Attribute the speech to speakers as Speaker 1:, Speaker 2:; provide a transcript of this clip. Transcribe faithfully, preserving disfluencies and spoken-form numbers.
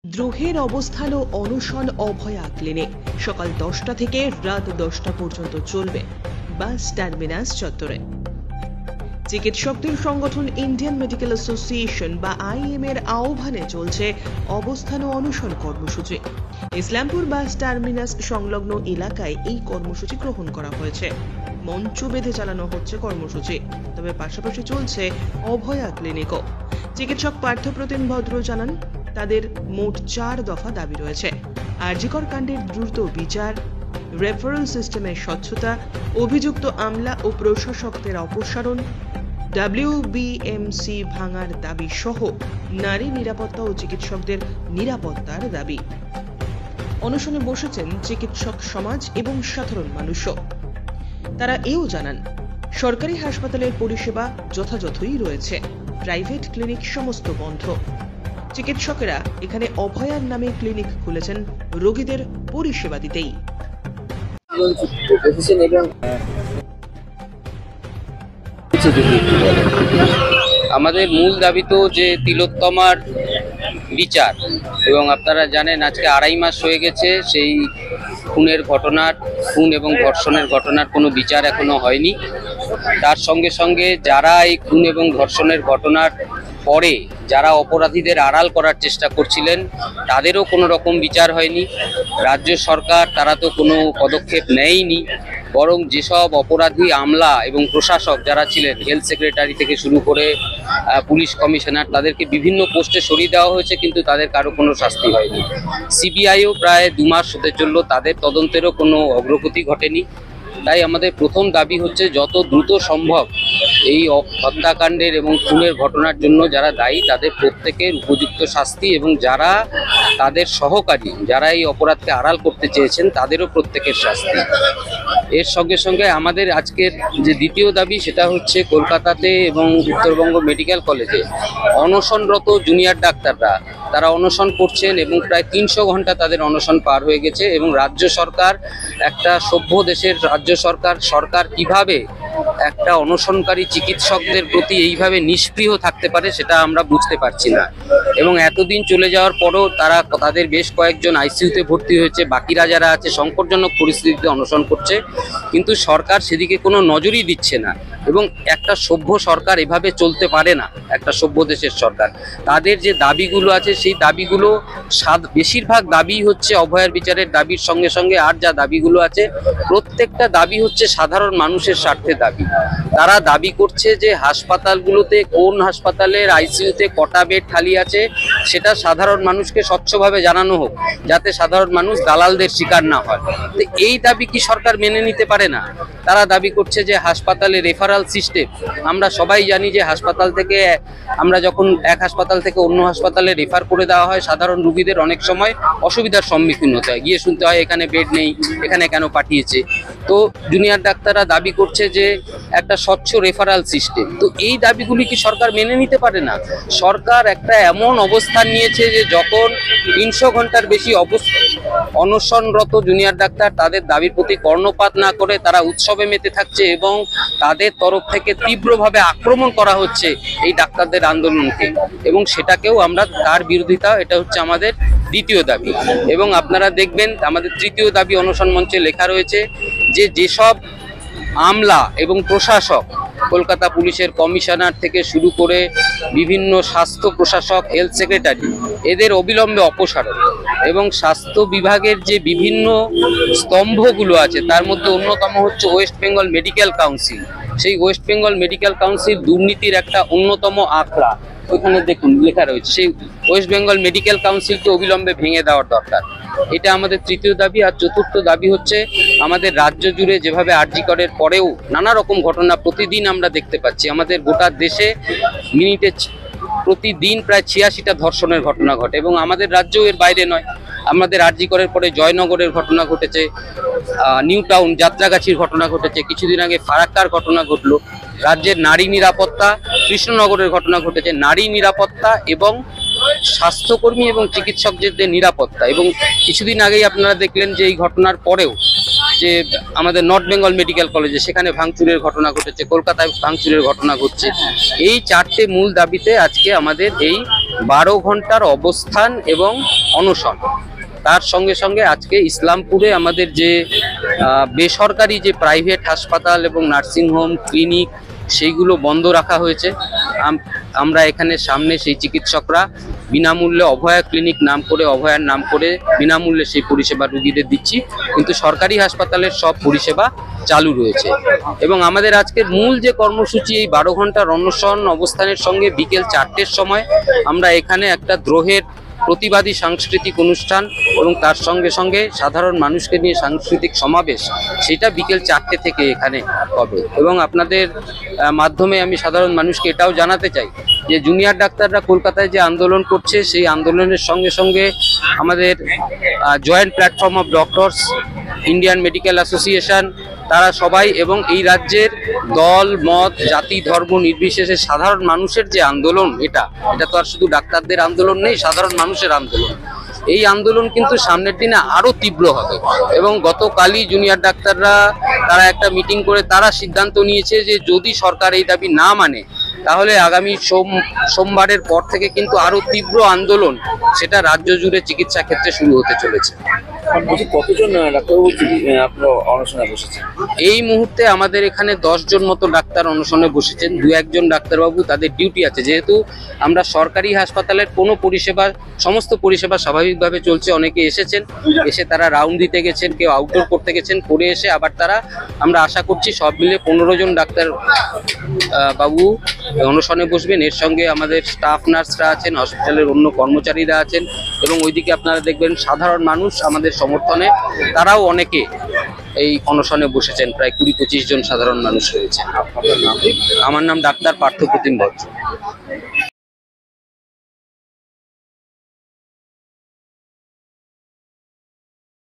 Speaker 1: দ্রোহের অবস্থান ও অনশন অভয়া ক্লিনিক সকাল দশটা থেকে রাত দশটা পর্যন্ত চলবে বাস টার্মিনাস চত্বরে। চিকিৎসকদের সংগঠন ইন্ডিয়ান মেডিকেল অ্যাসোসিয়েশন বা আইএম এর আহ্বানে চলছে অবস্থান ও অনশন কর্মসূচি। ইসলামপুর বাস টার্মিনাস সংলগ্ন এলাকায় এই কর্মসূচি গ্রহণ করা হয়েছে। মঞ্চ বেঁধে চালানো হচ্ছে কর্মসূচি, তবে পাশাপাশি চলছে অভয়া ক্লিনিকও। চিকিৎসক পার্থপ্রতিম ভদ্র জানান, তাদের মোট চার দফা দাবি রয়েছে। আরজিকর কাণ্ডের দ্রুত বিচার, রেফারেল সিস্টেমের স্বচ্ছতা, অভিযুক্ত আমলা ও প্রশাসকদের অপসারণ, ডাব্লিউবিএমসি ভাঙার দাবি সহ নারী নিরাপত্তা ও চিকিৎসকদের নিরাপত্তার দাবি। অনশনে বসেছেন চিকিৎসক সমাজ এবং সাধারণ মানুষও। তারা এও জানান, সরকারি হাসপাতালের পরিষেবা যথাযথই রয়েছে, প্রাইভেট ক্লিনিক সমস্ত বন্ধ। চিকিৎসকেরা এখানে অভয়ার নামে ক্লিনিক খুলেছেন রোগীদের পরিষেবা দিতেই।
Speaker 2: আমাদের মূল দাবি তো যে তিলোত্তমার বিচার, এবং আপনারা জানেন আজকে আড়াই মাস হয়ে গেছে সেই খুনের ঘটনার খুন এবং ধর্ষণের ঘটনার কোনো বিচার এখনো হয়নি। তার সঙ্গে সঙ্গে যারা এই খুন এবং ধর্ষণের ঘটনার পরে যারা অপরাধীদের আড়াল করার চেষ্টা করছিলেন তাদেরও কোনো রকম বিচার হয়নি। রাজ্য সরকার তারা তো কোনো পদক্ষেপ নেয়নি, বরং যেসব অপরাধী আমলা এবং প্রশাসক যারা ছিলেন, হেলথ সেক্রেটারি থেকে শুরু করে পুলিশ কমিশনার, তাদেরকে বিভিন্ন পোস্টে সরিয়ে দেওয়া হয়েছে, কিন্তু তাদের কারো কোনো শাস্তি হয়নি। সিবিআইও প্রায় দু মাস হতে চলল, তাদের তদন্তেরও কোনো অগ্রগতি ঘটেনি। তাই আমাদের প্রথম দাবি হচ্ছে যত দ্রুত সম্ভব এই হত্যাকাণ্ডের এবং খুনের ঘটনার জন্য যারা দায়ী তাদের প্রত্যেকের উপযুক্ত শাস্তি, এবং যারা তাদের সহকারী যারা এই অপরাধকে আড়াল করতে চেয়েছেন তাদেরও প্রত্যেকের শাস্তি। এর সঙ্গে সঙ্গে আমাদের আজকের যে দ্বিতীয় দাবি সেটা হচ্ছে কলকাতাতে এবং উত্তরবঙ্গ মেডিকেল কলেজে অনশনরত জুনিয়র ডাক্তাররা তারা অনশন করছেন এবং প্রায় তিনশো ঘন্টা তাদের অনশন পার হয়ে গেছে, এবং রাজ্য সরকার, একটা সভ্য দেশের রাজ্য সরকার সরকার কিভাবে একটা অনশনকারী চিকিৎসকদের প্রতি এইভাবে নিষ্ক্রিয় থাকতে পারে সেটা আমরা বুঝতে পারছি না। এবং এতদিন চলে যাওয়ার পরও তারা তাদের বেশ কয়েকজন আইসিইউতে ভর্তি হয়েছে, বাকিরা যারা আছে সংকটজনক পরিস্থিতিতে অনশন করছে, কিন্তু সরকার সেদিকে কোনো নজরই দিচ্ছে না। এবং একটা সভ্য সরকার এভাবে চলতে পারে না, একটা সভ্য দেশের সরকার। তাদের যে দাবিগুলো আছে সেই দাবিগুলো বেশিরভাগ দাবি হচ্ছে অভয়ার বিচারের দাবির সঙ্গে সঙ্গে আর যা দাবিগুলো আছে প্রত্যেকটা দাবি হচ্ছে সাধারণ মানুষের স্বার্থে দাবি। তারা দাবি করছে যে হাসপাতালগুলোতে কোন হাসপাতালের আইসিইউতে কটা বেড খালি আছে সেটা সাধারণ মানুষকে স্বচ্ছভাবে জানানো হোক, যাতে সাধারণ মানুষ দালালদের শিকার না হয়। তো এই দাবি কি সরকার মেনে নিতে পারে না? তারা দাবি করছে যে হাসপাতালে রেফারাল সিস্টেম, আমরা সবাই জানি যে হাসপাতাল থেকে আমরা যখন এক হাসপাতাল থেকে অন্য হাসপাতালে রেফার করে দেওয়া হয় সাধারণ রোগীদের অনেক সময় অসুবিধার সম্মুখীন হতে হয়, গিয়ে শুনতে হয় এখানে বেড নেই, এখানে কেন পাঠিয়েছে। তো জুনিয়র ডাক্তাররা দাবি করছে যে একটা স্বচ্ছ রেফারাল সিস্টেম। তো এই দাবিগুলি কি সরকার মেনে নিতে পারে না? সরকার একটা এমন অবস্থান নিয়েছে যে যখন তিনশো ঘন্টার বেশি অনশনরত জুনিয়র ডাক্তার তাদের দাবির প্রতি কর্ণপাত না করে তারা উৎসবে মেতে থাকছে, এবং তাদের তরফ থেকে তীব্রভাবে আক্রমণ করা হচ্ছে এই ডাক্তারদের আন্দোলনকে, এবং সেটাকেও আমরা তার বিরোধিতা, এটা হচ্ছে আমাদের দ্বিতীয় দাবি। এবং আপনারা দেখবেন আমাদের তৃতীয় দাবি অনশন মঞ্চে লেখা রয়েছে যে যেসব আমলা এবং প্রশাসক, কলকাতা পুলিশের কমিশনার থেকে শুরু করে বিভিন্ন স্বাস্থ্য প্রশাসক, হেলথ সেক্রেটারি, এদের অবিলম্বে অপসারণ, এবং স্বাস্থ্য বিভাগের যে বিভিন্ন স্তম্ভগুলো আছে তার মধ্যে অন্যতম হচ্ছে ওয়েস্ট বেঙ্গল মেডিকেল কাউন্সিল। সেই ওয়েস্ট বেঙ্গল মেডিকেল কাউন্সিল দুর্নীতির একটা অন্যতম আখড়া, ওইখানে দেখুন লেখা রয়েছে, সেই ওয়েস্ট বেঙ্গল মেডিকেল কাউন্সিলকে অবিলম্বে ভেঙে দেওয়ার দরকার। এটা আমাদের তৃতীয় দাবি। আর চতুর্থ দাবি হচ্ছে আমাদের রাজ্য জুড়ে যেভাবে আরজিকরের পরেও নানা রকম ঘটনা প্রতিদিন আমরা দেখতে পাচ্ছি, আমাদের গোটা দেশে মিনিটে প্রতিদিন প্রায় ছিয়াশিটা ধর্ষণের ঘটনা ঘটে, এবং আমাদের রাজ্যও এর বাইরে নয়। আমাদের আরজিকরের পরে জয়নগরের ঘটনা ঘটেছে, নিউ টাউন যাত্রাগাছির ঘটনা ঘটেছে, কিছুদিন আগে ফারাক্কার ঘটনা ঘটলো। রাজ্যের নারী নিরাপত্তা, কৃষ্ণনগরের ঘটনা ঘটেছে, নারী নিরাপত্তা এবং স্বাস্থ্যকর্মী এবং চিকিৎসকদের নিরাপত্তা। এবং কিছুদিন আগেই আপনারা দেখলেন যে এই ঘটনার পরেও যে আমাদের নর্থ বেঙ্গল মেডিকেল কলেজে সেখানে ভাঙচুরের ঘটনা ঘটেছে, কলকাতায় ভাঙচুরের ঘটনা ঘটছে। এই চারটে মূল দাবিতে আজকে আমাদের এই বারো ঘন্টার অবস্থান এবং অনশন। তার সঙ্গে সঙ্গে আজকে ইসলামপুরে আমাদের যে বেসরকারি যে প্রাইভেট হাসপাতাল এবং নার্সিংহোম ক্লিনিক সেইগুলো বন্ধ রাখা হয়েছে। আমরা এখানে সামনে সেই চিকিৎসকরা বিনামূল্যে অভয়া ক্লিনিক নাম করে, অভয়ার নাম করে বিনামূল্যে সেই পরিষেবা রোগীদের দিচ্ছি, কিন্তু সরকারি হাসপাতালের সব পরিষেবা চালু রয়েছে। এবং আমাদের আজকের মূল যে কর্মসূচি, এই বারো ঘন্টার অনশন অবস্থানের সঙ্গে বিকেল চারটের সময় আমরা এখানে একটা দ্রোহের প্রতিবাদী সাংস্কৃতিক অনুষ্ঠান এবং তার সঙ্গে সঙ্গে সাধারণ মানুষকে নিয়ে সাংস্কৃতিক সমাবেশ, সেটা বিকেল চারটে থেকে এখানে হবে। এবং আপনাদের মাধ্যমে আমি সাধারণ মানুষকে এটাও জানাতে চাই যে জুনিয়র ডাক্তাররা কলকাতায় যে আন্দোলন করছে, সেই আন্দোলনের সঙ্গে সঙ্গে আমাদের joint platform of doctors, Indian medical association, তারা সবাই এবং এই রাজ্যের দল মত জাতি ধর্ম নির্বিশেষে সাধারণ মানুষের যে আন্দোলন, এটা এটা তো আর শুধু ডাক্তারদের আন্দোলন নেই, সাধারণ মানুষের আন্দোলন। এই আন্দোলন কিন্তু সামনের দিনে আরো তীব্র হবে। এবং গতকালই জুনিয়র ডাক্তাররা তারা একটা মিটিং করে তারা সিদ্ধান্ত নিয়েছে যে যদি সরকার এই দাবি না মানে, তাহলে আগামী সোম সোমবারের পর থেকে কিন্তু আরো তীব্র আন্দোলন সেটা রাজ্য জুড়ে চিকিৎসা ক্ষেত্রে শুরু হতে চলেছে।
Speaker 3: কতজন ডাক্তারবাবু আপনারা অনশনে বসেছেন?
Speaker 2: এই মুহূর্তে আমাদের এখানে দশ জন মতো ডাক্তার অনশনে বসেছেন। দু একজন ডাক্তারবাবু তাদের ডিউটি আছে, যেহেতু আমরা সরকারি হাসপাতালের কোনো পরিষেবা, সমস্ত পরিষেবা স্বাভাবিকভাবে চলছে। অনেকে এসেছেন, এসে তারা রাউন্ড দিতে গেছেন, কেউ আউটডোর করতে গেছেন, করে এসে আবার তারা, আমরা আশা করছি সব মিলে পনেরো জন ডাক্তার বাবু অনশনে বসবেন। এর সঙ্গে আমাদের স্টাফ নার্সরা আছেন, হসপিটালের অন্য কর্মচারীরা আছেন, এবং ওইদিকে আপনারা দেখবেন সাধারণ মানুষ আমাদের সমর্থনে তারাও অনেকে এই অনশনে বসেছেন। প্রায় কুড়ি পঁচিশ জন সাধারণ মানুষ রয়েছে। আমার নাম ডাক্তার পার্থপ্রতিম ভট্ট।